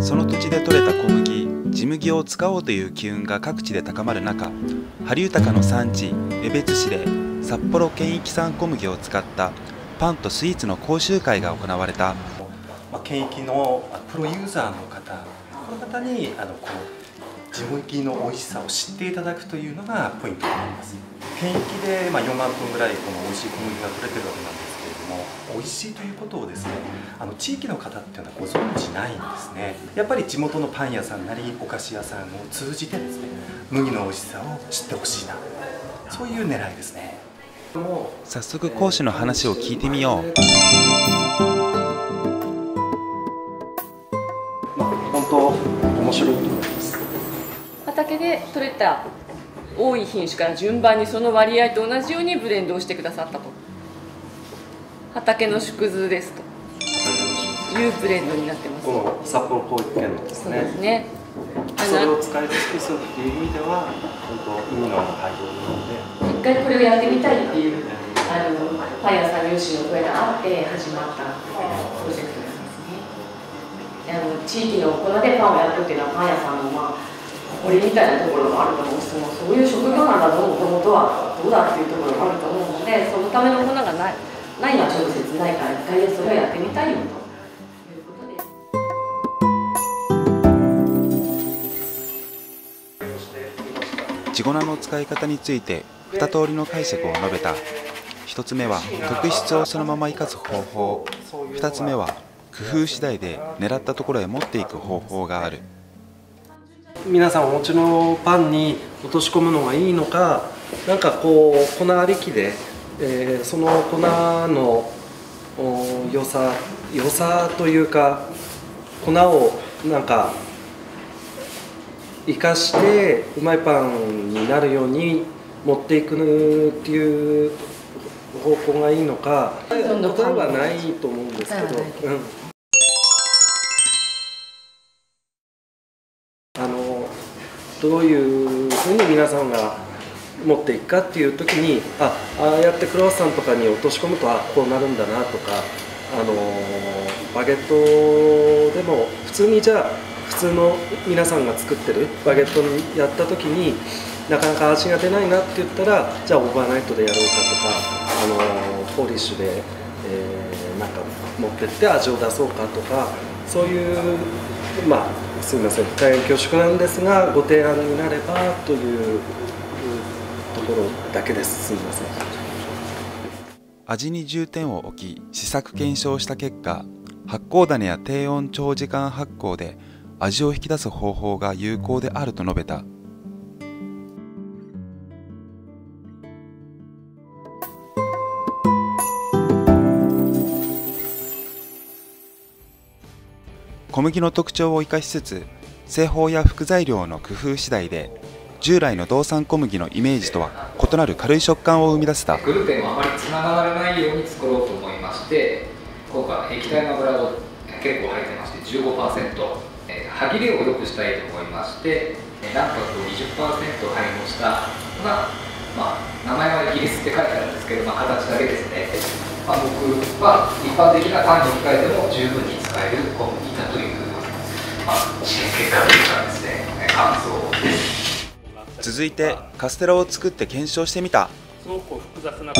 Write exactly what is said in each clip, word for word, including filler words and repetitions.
その土地で採れた小麦、地麦を使おうという機運が各地で高まる中、春豊の産地江別市で札幌県域産小麦を使ったパンとスイーツの講習会が行われた。 県域のプロユーザーの方、この方にあのこう地麦の美味しさを知っていただくというのがポイントになります。県域でまあよんまんトンぐらいこの美味しい小麦が取れてるわけなんですけれども、美味しいということをですね、あの地域の方っていうのはご存知ないんですね。やっぱり地元のパン屋さんなりお菓子屋さんを通じてですね、麦の美味しさを知ってほしいな、そういう狙いですね。 早速講師の話を聞いてみよう。 まあ、本当面白いと思います。 畑で採れた多い品種から順番にその割合と同じようにブレンドをしてくださったと。畑の縮図ですというブレンドになってます。 この札幌広域圏のですね。そうですね。それを使い尽くすっていう意味では本当海の対応なので、 一回これをやってみたいっていうあのパン屋さん有志の声があって始まったプロジェクトなんですね。あの地域の粉でパンを焼くっていうのはパン屋さんのまあ俺みたいなところもあると思うし、もそういう職業なんだともともとはどうだっていうところがあると思うので、そのための粉がないないのは直接ないから一回でそれをやってみたいよと。 地粉の使い方について二通りの解釈を述べた。一つ目は特質をそのまま生かす方法、二つ目は工夫次第で狙ったところへ持っていく方法がある。 皆さんお持ちのパンに落とし込むのがいいのか、なんかこう粉ありきで、えー、その粉の良さ良さというか粉をなんか生かしてうまいパンになるように持っていくっていう方向がいいのか、答えはないと思うんですけど、うん、あのどういうふうに皆さんが持っていくかっていう時に、ああやってクロワッサンとかに落とし込むとあこうなるんだなとか、あのバゲットでも普通にじゃあ普通の皆さんが作ってるバゲットにやった時になかなか味が出ないなって言ったら、じゃあオーバーナイトでやろうかとか、あのポリッシュで、えー、なんか持ってって味を出そうかとか、そういうまあすみません大変恐縮なんですがご提案になればというところだけです。すみません。 味に重点を置き試作検証した結果、発酵種や低温長時間発酵で味を引き出す方法が有効であると述べた。小麦の特徴を生かしつつ、製法や副材料の工夫次第で従来の道産小麦のイメージとは異なる軽い食感を生み出した。 グルテンをあまりつながらないように作ろうと思いまして、今回液体の油を結構入ってまして じゅうごパーセント、えー、歯切れを良くしたいと思いまして、卵白を にじゅっパーセント 配合したのが、まあ、名前はイギリスって書いてあるんですけど、まあ、形だけですね。まあ、僕は一般的なパンに置き換えても十分に使える小麦だという、まあ、試験結果というかですね、感想です。 続いてカステラを作って検証してみた。 すごく複雑な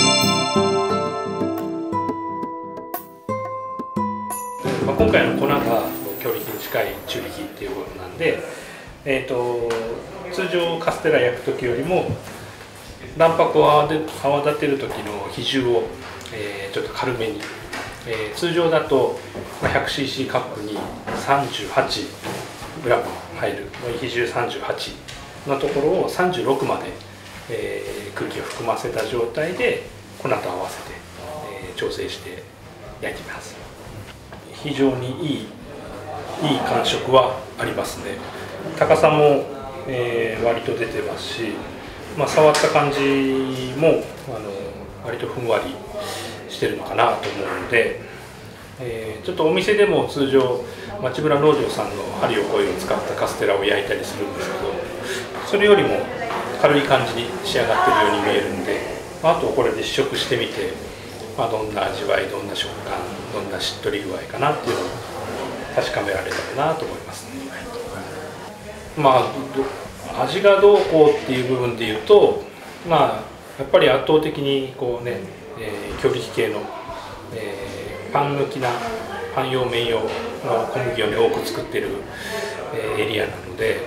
まあ今回の粉が強力に近い中力っていうことなんで、えー、と通常カステラ焼く時よりも卵白を泡立てる時の比重を、えー、ちょっと軽めに、えー、通常だと ひゃくシーシー カップに さんじゅうはちグラム 入る比重さんじゅうはちのところをさんじゅうろくまで、えー、空気を含ませた状態で粉と合わせて、えー、調整して焼いてみます。非常にいいいい感触はありますね。高さも、えー、割と出てますし、まあ、触った感じもあの割とふんわりしてるのかなと思うので、えー、ちょっとお店でも通常町村農場さんの針を声を使ったカステラを焼いたりするんですけど、それよりも軽い感じに仕上がってるように見えるんで、あとこれで試食してみて、まあ、どんな味わい、どんな食感、どんなしっとり具合かなっていうのを確かめられたらなと思いますね。まあ、味がどうこうっていう部分でいうと、まあ、やっぱり圧倒的にこう、ねえー、強力系の、えー、パン向きなパン用麺用の小麦を、ね、多く作っている、えー、エリアなので、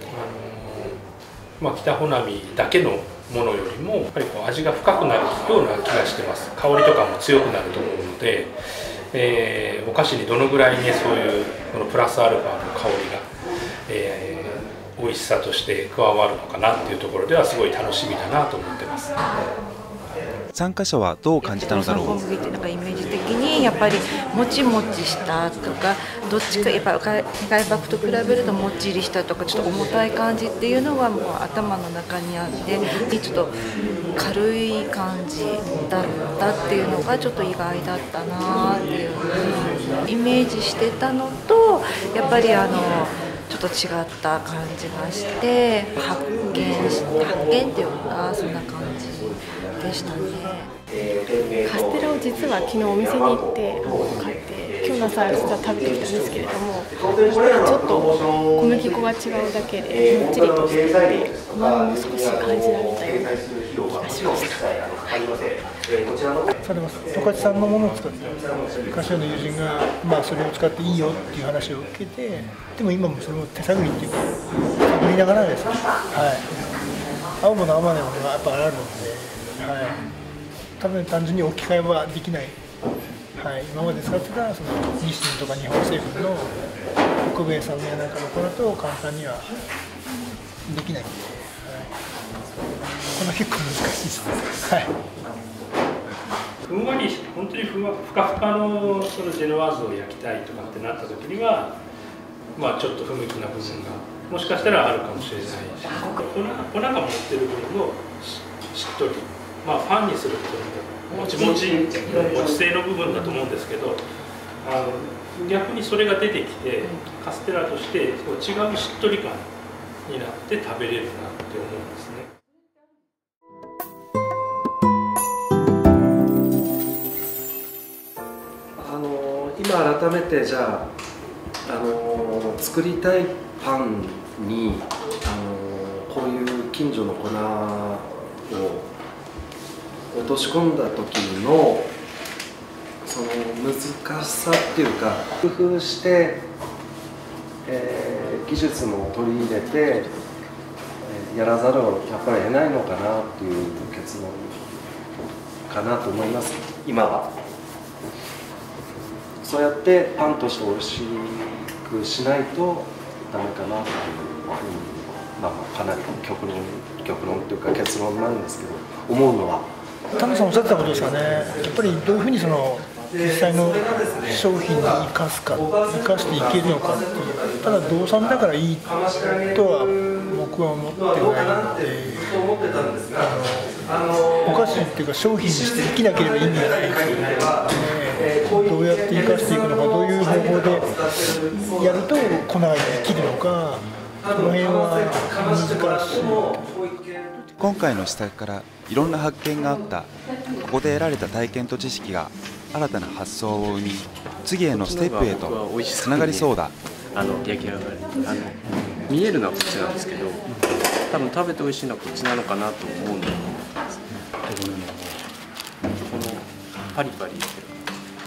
あのーまあ、北穂波だけのものよりもやっぱりこう味が深くなるような気がしてます。香りとかも強くなると思うので、えー、お菓子にどのぐらいねそういうこのプラスアルファの香りが、えー美味しさとして加わるのかなっていうところではすごい楽しみだなと思ってます。 参加者はどう感じたのだろう。 小麦ってなんかイメージ的にやっぱりもちもちしたとか、どっちかやっぱ外麦と比べるともっちりしたとかちょっと重たい感じっていうのはもう頭の中にあって、ちょっと軽い感じだったっていうのがちょっと意外だったなっていうイメージしてたのと、やっぱりあのちょっと違った感じがして発見し発見っていうかそんな感じでしたね。 カステラを実は昨日お店に行ってあの買って今日の朝実は食べてきたんですけれども、ちょっと小麦粉が違うだけでもっちりとしていてうまみも少し感じられたような気がしました。 それは十勝産のものを使って柏の友人が、まあ、それを使っていいよっていう話を受けて、でも今もそれも手探りっていうか探りながらですね、はい、青物青物がやっぱあるので、はい、多分単純に置き換えはできない、はい、今まで使ってたその日清とか日本製粉の北米産やなんかの粉と簡単にはできないんで、はい、この結構難しいですね。はい、 ふんわり本当にふわふかふかのそのジェノワーズを焼きたいとかってなった時には、まあ、ちょっと不向きな部分がもしかしたらあるかもしれないし、粉が持ってる部分の し, しっとり、まあ、パンにするともちもちもち性の部分だと思うんですけど、あの逆にそれが出てきてカステラとして違うしっとり感になって食べれるなって思うんですね。 今改めてじゃあ、あのー、作りたいパンに、あのー、こういう近所の粉を落とし込んだ時のその難しさっていうか工夫して、えー、技術も取り入れて、えー、やらざるをやっぱり得ないのかなっていう結論かなと思います今は。そうやってパンとして美味しくしないとダメかなっていうふうに、まあ、かなり極論極論というか結論なんですけど思うのは。 田野さんおっしゃってたことですかね。やっぱりどういうふうにその実際の商品に生かすか生かしていけるのかっていう。ただ動産だからいいとは僕は思ってないので、あのお菓子っていうか商品にして生きなければいいんじゃないですよね。どうやって生かしていくのか、どういう方法でやると粉が生きるのか、この辺は難しい。 今回の施策からいろんな発見があった。ここで得られた体験と知識が新たな発想を生み、次へのステップへとつながりそうだ。 あの焼き上がりあの見えるのはこっちなんですけど、多分食べて美味しいのはこっちなのかなと思うんで、このパリパリしてる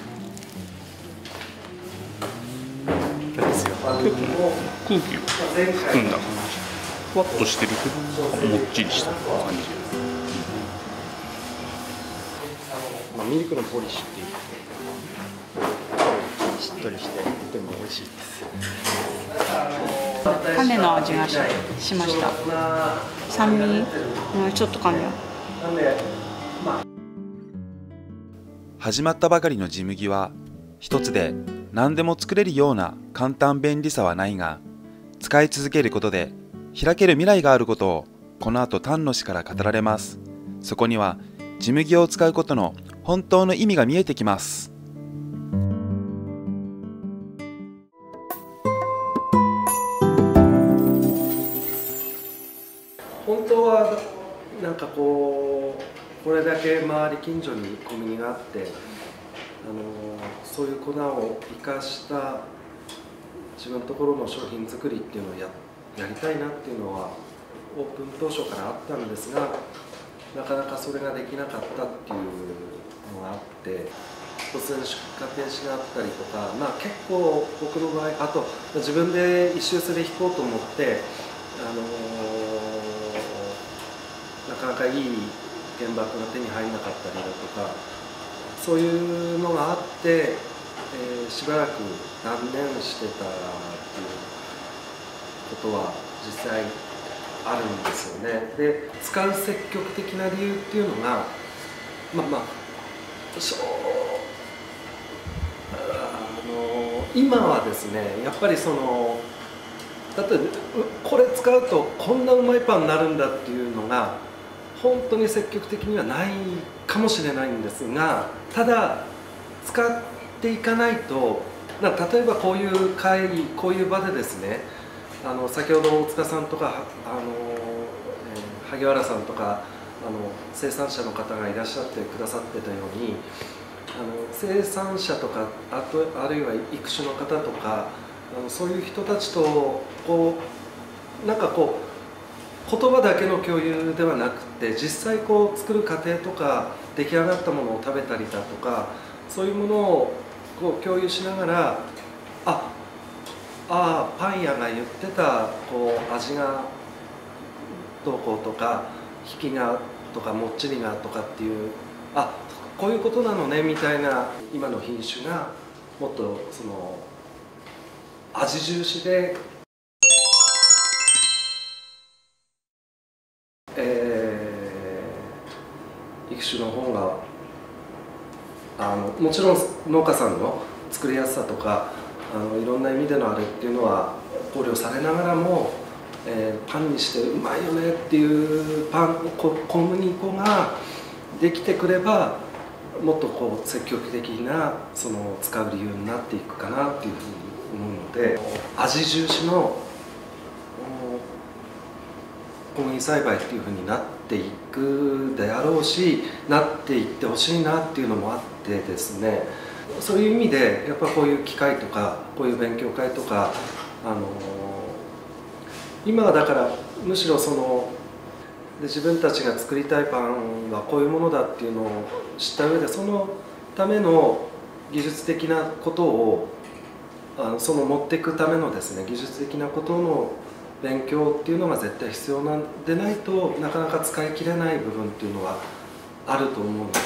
結構空気を含んだ感じ、ふわっとしてるけどもっちりした感じ、 まあ、ミルクのポリッシュっていうしっとりしてとても美味しいです。 種の味がしました。酸味もちょっと感じ。 始まったばかりの地麦は一つで何でも作れるような簡単便利さはないが、使い続けることで開ける未来があることをこの後丹野氏から語られます。そこには地麦を使うことの本当の意味が見えてきます。 本当はなんかこうこれだけ周り近所にコンビニがあって、あのそういう粉を生かした自分のところの商品作りっていうのをややりたいなっていうのはオープン当初からあったんですが、なかなかそれができなかったっていうのがあって、突然出荷停止があったりとか、まあ、結構僕の場合、あと自分で一周する引こうと思って、あのー、なかなかいい原爆が手に入らなかったりだとか、そういうのがあって、えー、しばらく断念してたっていうことは実際あるんですよね。で、使う積極的な理由っていうのが、まあまあそうあの今はですね、やっぱりそのだってこれ使うとこんなうまいパンになるんだっていうのが本当に積極的にはないかもしれないんですが、ただ使っていかないと、例えばこういう会議、こういう場でですね、あの先ほど大塚さんとかあの、えー、萩原さんとかあの生産者の方がいらっしゃってくださってたように、あの生産者とか、あとあるいは育種の方とか、あのそういう人たちとこうなんかこう言葉だけの共有ではなくて、実際こう作る過程とか出来上がったものを食べたりだとか、そういうものをこう共有しながら、ああパン屋が言ってたこう味がどうこうとか引きがとかもっちりがとかっていう、あこういうことなのねみたいな、今の品種がもっとその味重視で、えー、育種の方があのもちろん農家さんの作りやすさとかあのいろんな意味でのあれっていうのは考慮されながらも、えー、パンにしてうまいよねっていうパン小麦粉ができてくれば、もっとこう積極的なその使う理由になっていくかなっていうふうに思うので、味重視の小麦栽培っていうふうになっていくであろうし、なっていってほしいなっていうのもあってですね、そういう意味でやっぱこういう機会とかこういう勉強会とか、あの今はだからむしろそので自分たちが作りたいパンはこういうものだっていうのを知った上で、そのための技術的なことをあのその持っていくためのですね、技術的なことの勉強っていうのが絶対必要なんでないと、なかなか使い切れない部分っていうのはあると思うので、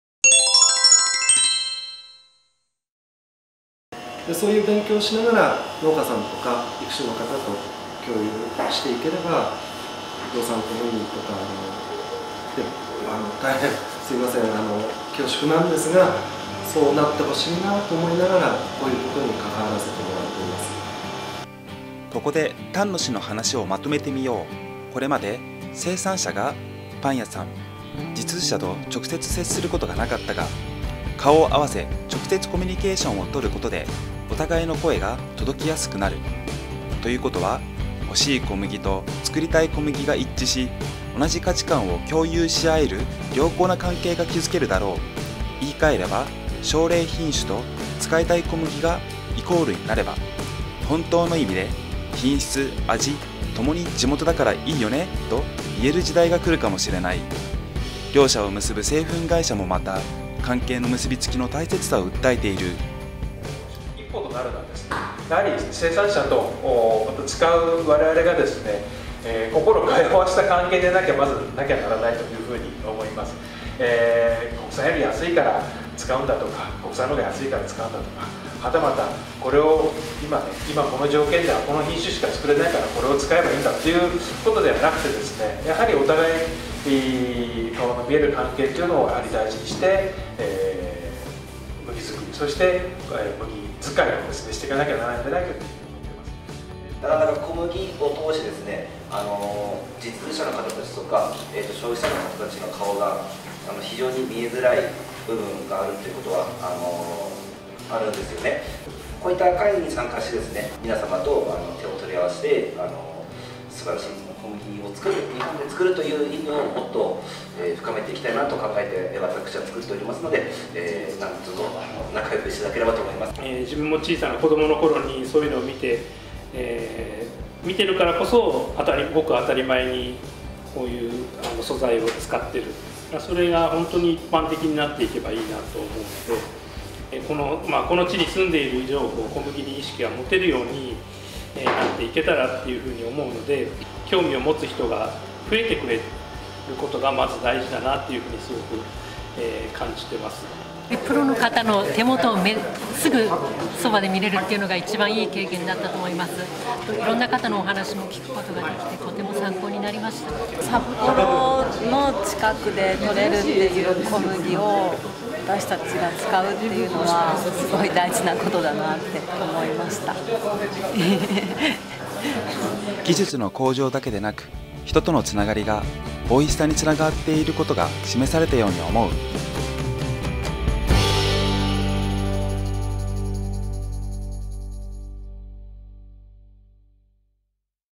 でそういう勉強をしながら農家さんとか育種の方と共有していければ、不動産コミュニティとかあのであの大変すいません、あの恐縮なんですが、そうなってほしいなと思いながらこういうことに関わらせてもらっています。 ここで丹野氏の話をまとめてみよう。これまで生産者がパン屋さん、実需者と直接接することがなかったが、顔を合わせ直接コミュニケーションを取ることでお互いの声が届きやすくなる。ということは、欲しい小麦と作りたい小麦が一致し、同じ価値観を共有し合える良好な関係が築けるだろう。言い換えれば、奨励品種と使いたい小麦がイコールになれば、本当の意味で品質、味ともに地元だからいいよねと言える時代が来るかもしれない。両者を結ぶ製粉会社もまた関係の結びつきの大切さを訴えている。 一方となるのはですね、やはり生産者とまた使う我々がですね、えー、心を通わした関係でなきゃまずなきゃならないというふうに思います。えー、国産より安いから使うんだとか、国産の方が安いから使うんだとか、はたまたこれを今ね、今この条件ではこの品種しか作れないからこれを使えばいいんだっていうことではなくてですね、やはりお互い顔の見える関係というのをやはり大事にして、えー、麦作り、そして、えー、麦使いをですねしていかなきゃならないんじゃないかというふうに思ってます。 なかなか小麦を通してですね、あの実務者の方たちとか、えー、と消費者の方たちの顔があの非常に見えづらい部分があるということはあのあるんですよね。こういった会議に参加してですね、皆様とあの手を取り合わせてあの素晴らしい小麦を作る、日本で作るという意味をもっと、えー、深めていきたいなと考えて私は作っておりますので、えー、なんとぞ仲良くしていただければと思います、 えー、自分も小さな子供の頃にそういうのを見て、えー、見てるからこそ当たりごく当たり前にこういうあの素材を使ってる、それが本当に一般的になっていけばいいなと思うので、この、まあ、この地に住んでいる以上小麦に意識が持てるようになっていけたらっていうふうに思うので、興味を持つ人が増えてくれることがまず大事だなっていうふうにすごく、えー、感じてます。 プロの方の手元をめすぐそばで見れるっていうのが一番いい経験だったと思います。いろんな方のお話も聞くことができてとても参考になりました。 札幌の近くで取れるっていう小麦を私たちが使うっていうのはすごい大事なことだなって思いました。 技術の向上だけでなく、人とのつながりが美味しさにつながっていることが示されたように思う。